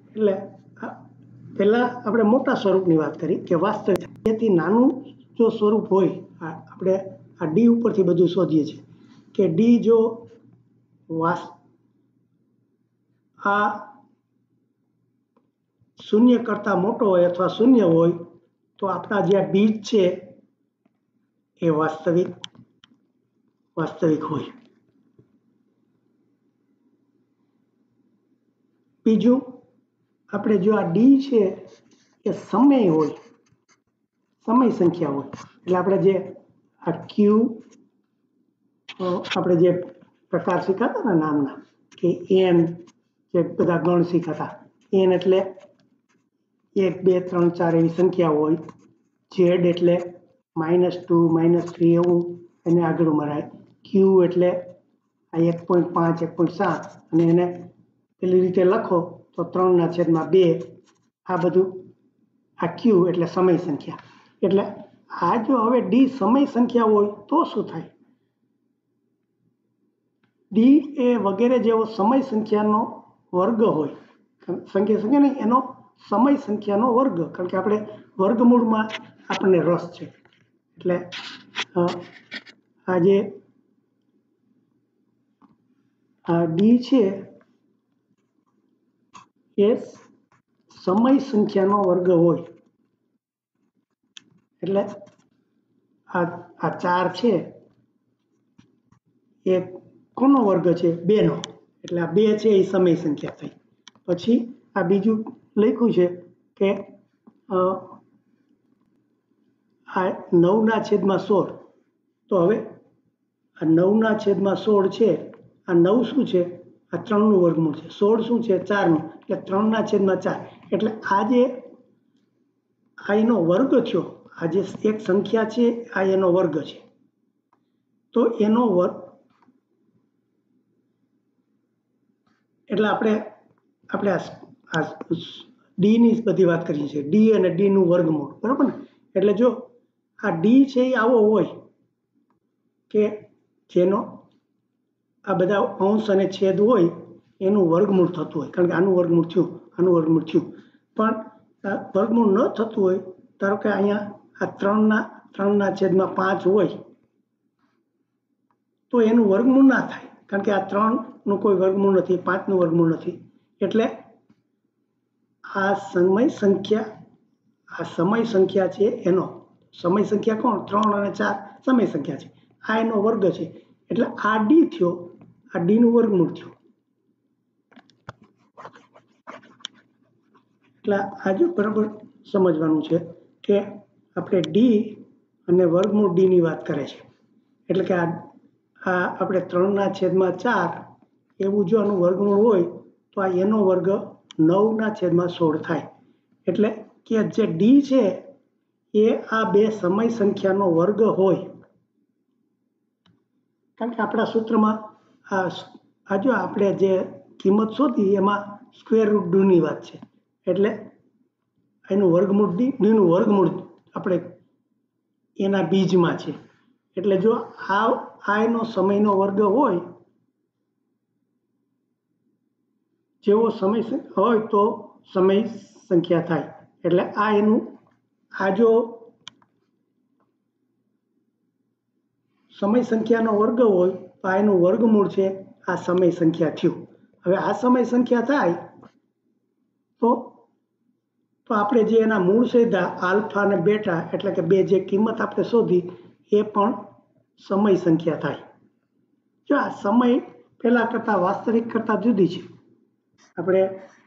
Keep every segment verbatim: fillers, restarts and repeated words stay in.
એટલે પહેલા આપણે મોટા સ્વરૂપની વાત કરી કે વાસ્તવિક એથી નાનું જો સ્વરૂપ હોય, આપણે આ ડી ઉપરથી બધું શોધીએ છીએ કે ડી જો વાસ આ શૂન્ય કરતા મોટો હોય અથવા શૂન્ય હોય તો આપણા જે બીજ છે એ વાસ્તવિક વાસ્તવિક હોય. બીજું, આપણે જો આ ડી છે એ સમય હોય, સમય સંખ્યા હોય, એટલે આપણે જે આ ક્યુ આપણે જે પ્રકાર શીખાતા ને નામના કે એન જે બધા ગણ શીખાતા, એન એટલે એક બે ત્રણ ચાર એવી સંખ્યા હોય, ઝેડ એટલે માઇનસ ટુ માઇનસ થ્રી એવું એને આગળ મરાય, ક્યુ એટલે આ એક પોઈન્ટ પાંચ એક પોઈન્ટ સાત અને એને પેલી રીતે લખો તો ત્રણના છેદમાં બે, આ બધું આ ક્યુ એટલે સમય સંખ્યા. એટલે આ જો હવે ડી સમય સંખ્યા હોય તો શું થાય? ડી એ વગેરે જેવો સમય સંખ્યાનો વર્ગ હોય, સંખ્યા સંખ્યા નહીં એનો સમય સંખ્યાનો વર્ગ, કારણ કે આપણે વર્ગમૂળમાં આપણને રસ છે. એટલે આ જે આ ડી છે એ સમય સંખ્યાનો વર્ગ હોય. એટલે આ આ ચાર છે એ કોનો વર્ગ છે? બે નો. એટલે આ બે છે એ સમય સંખ્યા થઈ. પછી આ બીજું લખ્યું છે કે આ નવના છેદમાં સોળ. તો હવે આ નવના છેદમાં સોળ છે, આ નવ શું છે? આ ત્રણનું વર્ગમૂળ છે. સોળ શું છે? ચારનું. એટલે ત્રણના છેદમાં ચાર. એટલે આ જે આ એનો વર્ગ થયો, આ જે એક સંખ્યા છે આ એનો વર્ગ છે. તો એનો વર્ગ એટલે આપણે આપણે આ ડી ની બધી વાત કરીએ છીએ, ડી અને ડી નું વર્ગમૂળ, બરાબર ને? એટલે જો આ ડી છે એ આવો હોય કે જેનો આ બધા અંશ અને છેદ હોય એનું વર્ગમૂળ થતું હોય, કારણ કે આનું વર્ગમૂળ થયું, આનું વર્ગમૂળ થયું, પણ વર્ગમૂળ ન થતું હોય, ધારો કે અહીંયા આ ત્રણના ત્રણના છેદમાં પાંચ હોય તો એનું વર્ગમૂળ ના થાય, કારણ કે આ ત્રણ નું કોઈ વર્ગમૂળ નથી, પાંચ નું વર્ગમૂળ નથી. એટલે આ સમય સંખ્યા આ સમય સંખ્યા છે એનો સમય સંખ્યા કોણ? ત્રણ અને ચાર સમય સંખ્યા છે, આ એનો વર્ગ છે. એટલે આ ડી થયો, આ ડી નું વર્ગમૂળ થયું. એટલે આ જો બરાબર સમજવાનું છે કે આપણે ડી અને વર્ગમૂળ ડી ની વાત કરે છે. એટલે કે આ આ આપણે ત્રણના છેદમાં ચાર એવું જો આનું વર્ગમૂળ હોય તો આ એનો વર્ગ નવના છેદમાં સોળ થાય. એટલે કે જે ડી છે એ આ બે સમય સંખ્યાનો વર્ગ હોય. કારણ કે આપણા સૂત્રમાં આ આ જો આપણે જે કિંમત શોધી એમાં સ્ક્વેર રૂટ ડી ની વાત છે. એટલે એનું વર્ગમૂળ ડી ડીનું વર્ગમૂળ આપણે એના બીજમાં છે. એટલે જો આ આ એનો સમયનો વર્ગ હોય, જેવો સમય હોય તો સમય સંખ્યા થાય. એટલે આ એનું આ જો સમય સંખ્યાનો વર્ગ હોય તો આ એનું વર્ગમૂળ છે, આ સમય સંખ્યા થયું. હવે આ સમય સંખ્યા થાય તો તો આપણે જે એના મૂળ શોધ્યા આલ્ફા અને બેટા, એટલે કે બે જે કિંમત આપણે શોધી એ પણ સમય સંખ્યા થાય. જો આ સમય પહેલા કરતા વાસ્તવિક કરતા જુદી છે. આપણે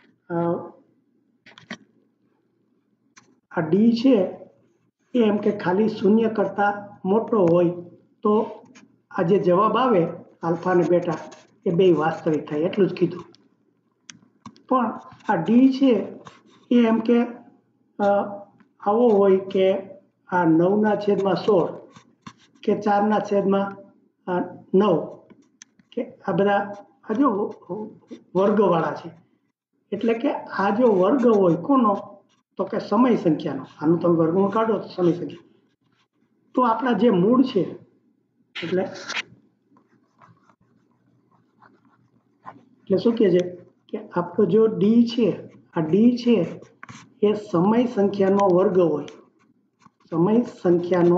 આ ડી છે એમ કે ખાલી શૂન્ય કરતા મોટો હોય તો આ જે જવાબ આવે આલ્ફા અને બેટા એ બે વાસ્તવિક થાય, એટલું જ કીધું. પણ આ ડી છે એ એમ કે આવો હોય કે આ નવના છેદમાં સોળ કે ચારના છેદમાં નવ કે આ બધા આ જો વર્ગવાળા છે. એટલે કે આ જો વર્ગ હોય કોનો? તો કે સમય સંખ્યાનો. આનું તમે વર્ગમૂળ કાઢો તો સમય સંખ્યા. તો આપણા જે મૂળ છે એટલે એટલે શું કહે છે કે આપણો જો ડી છે આ ડી છે એ સમય સંખ્યાનો વર્ગ હોય, સમય સંખ્યાનો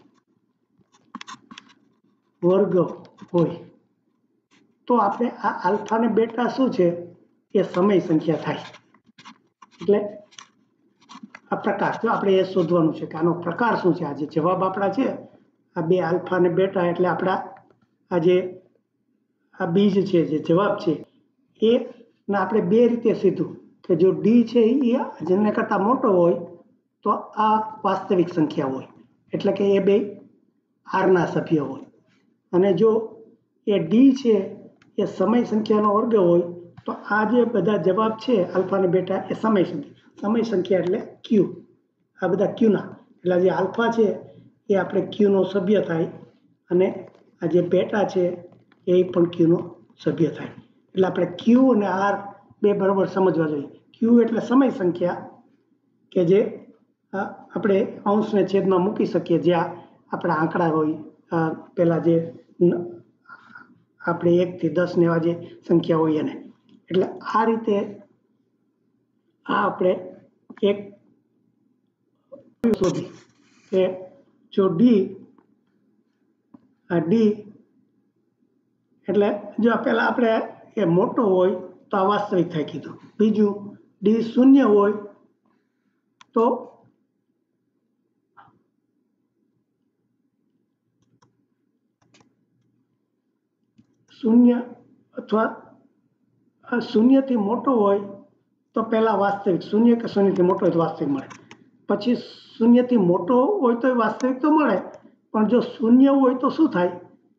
વર્ગ હોય તો આપણે આ આલ્ફા ને બેટા શું છે એ સમય સંખ્યા થાય. એટલે આ પ્રકાર જો આપણે એ શોધવાનું છે કે આનો પ્રકાર શું છે. આ જે જવાબ આપણા છે આ બે આલ્ફા ને બેટા એટલે આપણા આ જે આ બીજ છે જે જવાબ છે એ ના આપણે બે રીતે સીધું કે જો ડી છે એ જેને કરતાં મોટો હોય તો આ વાસ્તવિક સંખ્યા હોય એટલે કે એ બે આરના સભ્ય હોય, અને જો એ ડી છે એ સમય સંખ્યાનો વર્ગ હોય તો આ જે બધા જવાબ છે આલ્ફા અને બેટા એ સમય સંખ્યા સમય સંખ્યા એટલે ક્યુ, આ બધા ક્યુના એટલે જે આલ્ફા છે એ આપણે ક્યુનો સભ્ય થાય અને આ જે બેટા છે એ પણ ક્યુનો સભ્ય થાય. એટલે આપણે ક્યુ અને આર બે બરાબર સમજવા જોઈએ. ક્યુ એટલે સમય સંખ્યા કે જે આપણે અંશને છેદમાં મૂકી શકીએ, જ્યાં આપણા આંકડા હોય પેલા જે આપણે એક થી દસ ને એવા જે સંખ્યા હોય એને. એટલે આ રીતે આ આપણે એક શોધી કે જો ડી આ ડી એટલે જો પેલા આપણે એ મોટો હોય તો આ વાસ્તવિક થાય કીધું. બીજું ડી શૂન્ય હોય તો શૂન્ય અથવા શૂન્યથી મોટો હોય તો પહેલા વાસ્તવિક, શૂન્ય કે શૂન્યથી મોટો હોય તો વાસ્તવિક મળે. પછી શૂન્યથી મોટો હોય તો વાસ્તવિક તો મળે, પણ જો શૂન્ય હોય તો શું થાય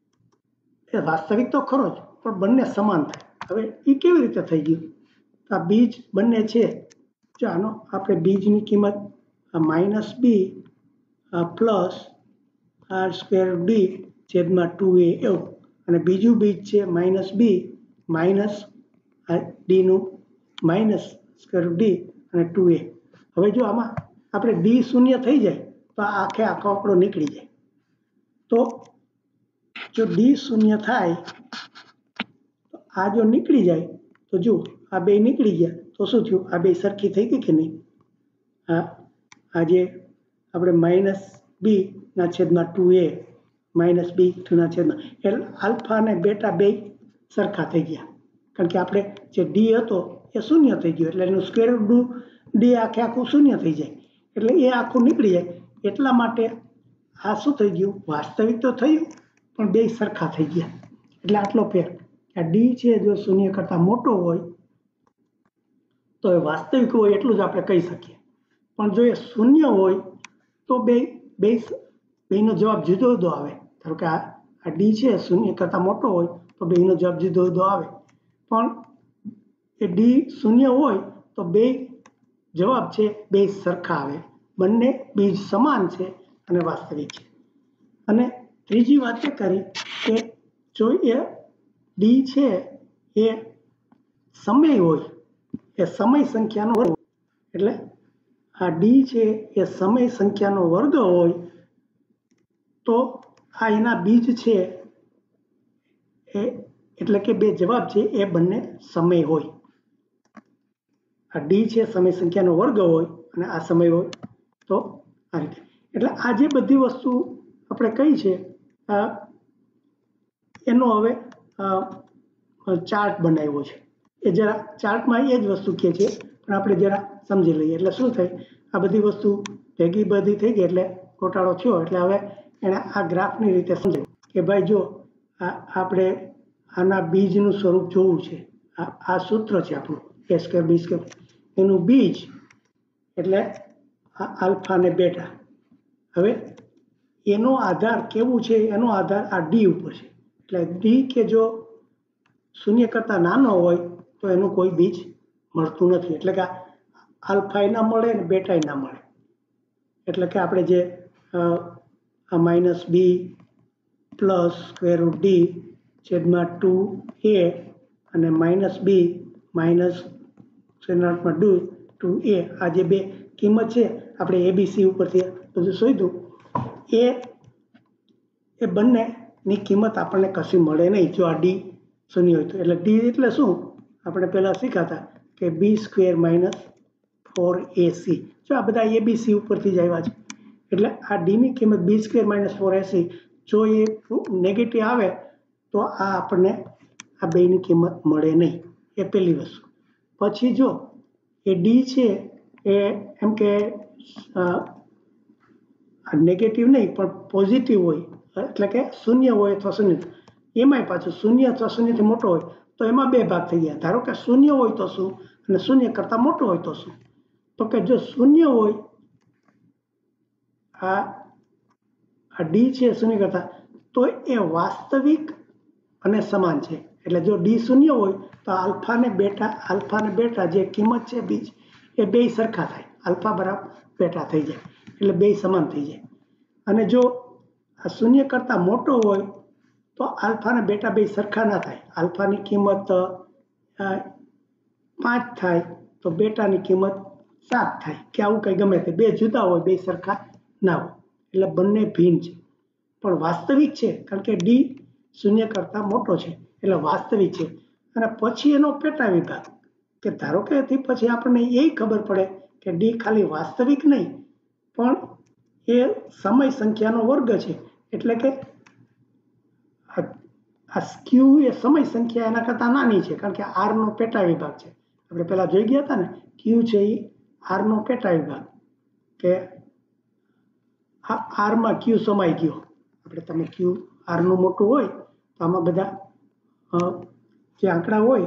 એ વાસ્તવિક તો ખરો જ પણ બંને સમાન થાય. હવે એ કેવી રીતે થઈ ગયું? આ બીજ બંને છે, જો આનો આપણે બીજની કિંમત minus B plus R square D છેદમાં ટુ એ એવું, અને બીજું બીજ છે માઇનસ બી માઇનસ ડીનું માઇનસ સ્ક્વેર ડી અને ટુ એ. હવે જો આમાં આપણે ડી શૂન્ય થઈ જાય તો આ આખે આખો આંકડો નીકળી જાય. તો જો ડી શૂન્ય થાય તો આ જો નીકળી જાય તો જો આ બે નીકળી ગયા તો શું થયું? આ બે સરખી થઈ ગઈ કે નહીં? હા, આ જે આપણે માઇનસ બી ના છેદમાં two A minus B two ના છેદમાં એટલે આલ્ફા અને બેટા બે સરખા થઈ ગયા, કારણ કે આપણે જે ડી હતો એ શૂન્ય થઈ ગયો એટલે એનું સ્ક્વેર રૂટ ડી આખે આખું શૂન્ય થઈ જાય એટલે એ આખું નીકળી જાય. એટલા માટે આ શું થઈ ગયું? વાસ્તવિક તો થયું પણ બે સરખા થઈ ગયા. એટલે આટલો ફેર આ ડી છે જો શૂન્ય કરતાં મોટો હોય તો એ વાસ્તવિક હોય એટલું જ આપણે કહી શકીએ, પણ જો એ શૂન્ય હોય તો બે બે બેનો જવાબ જુદો જુદો આવે. ધારો કે આ ડી છે શૂન્ય કરતાં મોટો હોય તો બેનો જવાબ જુદો જુદો આવે, પણ એ ડી શૂન્ય હોય તો બે જવાબ છે બે સરખા આવે, બંને બીજ સમાન છે અને વાસ્તવિક છે. અને ત્રીજી વાત એ કરી કે જો એ ડી છે એ સમય હોય એ સમય સંખ્યાનો વર્ગ, એટલે આ ડી છે એ સમય સંખ્યાનો વર્ગ હોય તો આ એના બીજ છે એ એટલે કે બે જવાબ છે એ બંને સમય હોય. આ ડી છે સમય સંખ્યાનો વર્ગ હોય અને આ સમય હોય તો આ રીતે. એટલે આ જે બધી વસ્તુ આપણે કહી છે એનો હવે ચાર્ટ બનાવ્યો છે. એ જરા ચાર્ટમાં એ જ વસ્તુ કહે છે પણ આપણે જરા સમજી લઈએ. એટલે શું થાય, આ બધી વસ્તુ ભેગી બધી થઈ ગઈ એટલે ઘોટાળો થયો. એટલે હવે એણે આ ગ્રાફની રીતે સમજાવ્યું કે ભાઈ જો આ આપણે આના બીજનું સ્વરૂપ જોવું છે. આ આ સૂત્ર છે આપણું એ સ્ક્વેર બી સ્ક્વેર, એનું બીજ એટલે આ આલ્ફા ને બેટા. હવે એનો આધાર કેવું છે? એનો આધાર આ ડી ઉપર છે. એટલે ડી કે જો શૂન્ય કરતાં નાનો હોય તો એનું કોઈ બીજ મળતું નથી, એટલે કે આલ્ફા ના મળે ને બેટા ના મળે. એટલે કે આપણે જે આ minus B plus square root D છેદમાં ટુ એ અને માઇનસ બી માઇનસ છેદમાં ડુ ટુ એ આ જે બે કિંમત છે આપણે એબીસી ઉપરથી બધું શોધ્યું એ એ બંનેની કિંમત આપણને કશી મળે નહીં જો આ ડી શૂન્ય હોય તો. એટલે ડી એટલે શું? આપણે પહેલાં શીખાતા કે B square minus four A C. જો આ બધા એ બી સી ઉપરથી જ આવ્યા છે, એટલે આ ડીની કિંમત B square minus four A C જો એ નેગેટિવ આવે તો આ આપણને આ બેની કિંમત મળે નહીં, એ પહેલી વસ્તુ. પછી જો એ ડી છે એ એમ કે નેગેટિવ નહીં પણ પોઝિટિવ હોય, એટલે કે શૂન્ય હોય અથવા શૂન્ય, એમાંય પાછું શૂન્ય અથવા શૂન્યથી મોટો હોય તો એમાં બે ભાગ થઈ ગયા. ધારો કે શૂન્ય હોય તો શું અને શૂન્ય કરતાં મોટો હોય તો શું? તો કે જો શૂન્ય હોય, આ આ ડી છે શૂન્ય કરતાં, તો એ વાસ્તવિક અને સમાન છે. એટલે જો ડી શૂન્ય હોય તો આલ્ફા ને બેટા આલ્ફા ને બેટા જે કિંમત છે બીજ એ બે સરખા થાય, આલ્ફા બરાબર બેટા થઈ જાય, એટલે બે સમાન થઈ જાય. અને જો આ શૂન્ય કરતાં મોટો હોય તો આલ્ફા ને બેટા બે સરખા ના થાય, આલ્ફાની કિંમત પાંચ થાય તો બેટાની કિંમત સાત થાય, કે આવું કંઈ ગમે તે બે જુદા હોય, બે સરખા ના હોય, એટલે બંને ભિન્ન છે પણ વાસ્તવિક છે, કારણ કે ડી શૂન્ય કરતાં મોટો છે એટલે વાસ્તવિક છે. અને પછી એનો પેટા વિભાગ, કે ધારો કે એથી પછી આપણને એ ખબર પડે કે ડી ખાલી વાસ્તવિક નહીં પણ એ સમય સંખ્યાનો વર્ગ છે, એટલે કે આ ક્યુ એ સમય સંખ્યા એના કરતાં નાની છે, કારણ કે આર નો પેટા વિભાગ છે. આપણે પેલા જોઈ ગયા હતા ને, ક્યુ છે એ આર નો પેટા વિભાગ, કે આ આરમાં ક્યુ સમાઈ ગયો. આપણે તમે ક્યુ આર નું મોટું હોય તો આમાં બધા જે આંકડા હોય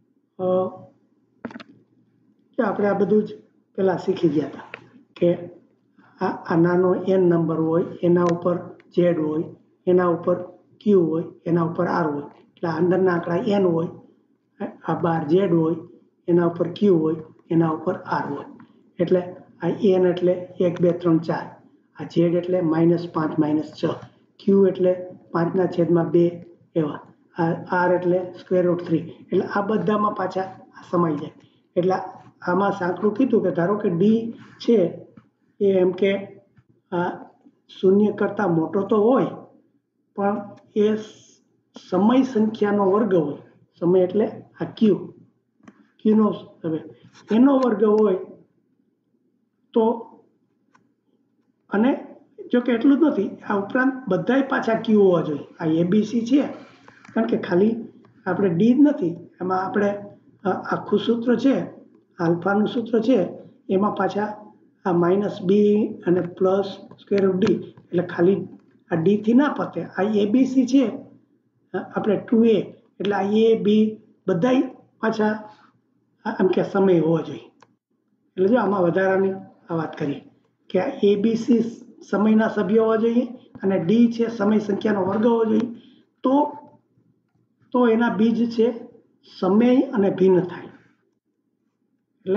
કે આપણે આ બધું જ પેલા શીખી ગયા હતા કે આ આ નાનો એન નંબર હોય, એના ઉપર ઝેડ હોય, એના ઉપર ક્યુ હોય, એના ઉપર આર હોય, એટલે અંદરના આંકડા એન હોય, આ બાર ઝેડ હોય, એના ઉપર ક્યુ હોય, એના ઉપર આર હોય. એટલે આ એન એટલે એક બે ત્રણ ચાર, આ ઝેડ એટલે માઇનસ પાંચ માઇનસ છ, ક્યુ એટલે પાંચના છેદમાં બે, એવા આર એટલે સ્ક્વેર રૂટ થ્રી, એટલે આ બધામાં પાછા સમાઈ જાય. એટલે આમાં સાંકળું કીધું કે ધારો કે ડી છે એ એમ કે આ શૂન્ય કરતાં મોટો તો હોય પણ એ સમય સંખ્યાનો વર્ગ હોય, સમય એટલે આ ક્યુ ક્યુનો હવે એનો વર્ગ હોય તો, અને જો કે એટલું જ નથી, આ ઉપરાંત બધાય પાછા ક્યુ હોવા જોઈએ. આ એબીસી છે કારણ કે ખાલી આપણે ડી જ નથી, એમાં આપણે આખું સૂત્ર છે, આલ્ફાનું સૂત્ર છે, એમાં પાછા આ માઇનસ બી અને પ્લસ સ્ક્વેર રૂટ ડી, એટલે ખાલી આ ડી થી ના પતે. આ એબીસી છે આપણે ટુ એ, એટલે આ એ બી બધાય પાછા એમ કે સમય હોવો જોઈએ. એટલે જો આમાં વધારાની આ વાત કરી કે આ એબીસી સમયના સભ્યો હોવા જોઈએ અને ડી છે સમય સંખ્યાનો વર્ગ હોવો જોઈએ, તો તો એના બીજ છે સમય અને ભિન્ન થાય. એટલે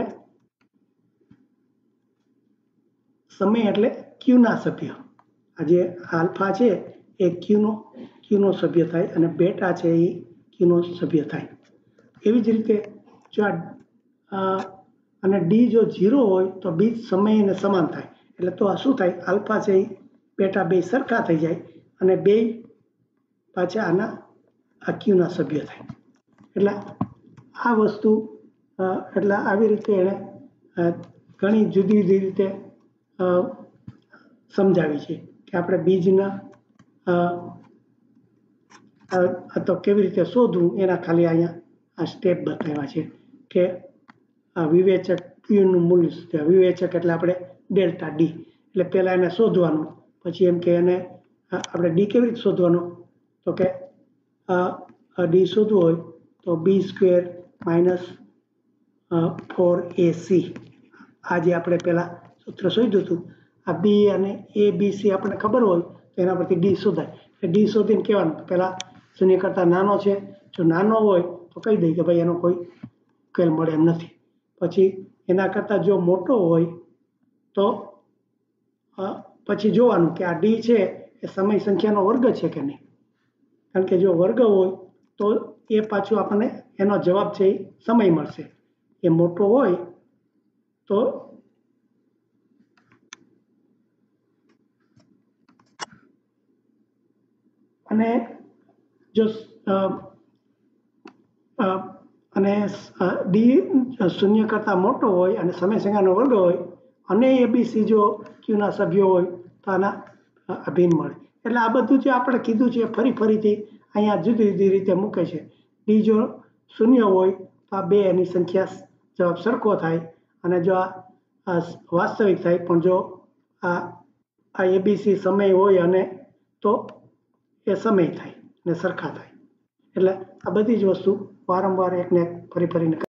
સમય એટલે ક્યુના સભ્ય, આ જે આલ્ફા છે એ ક્યુનો ક્યુનો સભ્ય થાય અને બેટા છે એ ક્યુનો સભ્ય થાય. એવી જ રીતે જો આ અને ડી જો ઝીરો હોય તો બીજ સમય અને સમાન થાય, એટલે તો આ શું થાય, આલ્ફા છે એ બેટા બે સરખા થઈ જાય અને બે પાછા આના આ ક્યુના સભ્ય થાય. એટલે આ વસ્તુ એટલે આવી રીતે એણે ઘણી જુદી જુદી રીતે સમજાવી છે કે આપણે બીજના તો કેવી રીતે શોધવું, એના ખાલી અહીંયા આ સ્ટેપ બતાવ્યા છે કે આ વિવેચક ક્યુનું મૂલ્ય શું, વિવેચક એટલે આપણે ડેલ્ટા ડી, એટલે પહેલાં એને શોધવાનું, પછી એમ કે એને આપણે ડી કેવી રીતે શોધવાનું, તો કે ડી શોધવું હોય તો B square minus four A C, આ જે આપણે પહેલાં સૂત્ર શોધ્યું હતું, આ બી અને એ બી સી આપણને ખબર હોય તો એના પરથી ડી શોધાય. એટલે ડી શોધીને કહેવાનું પહેલાં શૂન્ય કરતાં નાનો છે, જો નાનો હોય તો કહી દઈએ કે ભાઈ એનો કોઈ ઉકેલ મળે એમ નથી. પછી એના કરતાં જો મોટો હોય તો પછી જોવાનું કે આ ડી છે એ સમય સંખ્યાનો વર્ગ છે કે નહીં, કારણ કે જો વર્ગ હોય તો એ પાછું આપણને એનો જવાબ છે એ સમય મળશે. એ મોટો હોય તો અને જો અને ડી શૂન્ય કરતાં મોટો હોય અને સમય સંખ્યાનો વર્ગ હોય અને એબીસી જો ક્યુના સભ્યો હોય તો આના અભિન્ન મળે. એટલે આ બધું જે આપણે કીધું છે ફરી ફરીથી અહીંયા જુદી જુદી રીતે મૂકે છે. ડી જો શૂન્ય હોય તો આ બે એની સંખ્યા જવાબ સરખો થાય, અને જો આ વાસ્તવિક થાય, પણ જો આ આ એબીસી સમય હોય અને તો એ સમય થાય ને સરખા થાય. એટલે આ બધી જ વસ્તુ વારંવાર એકને એક ફરી ફરીને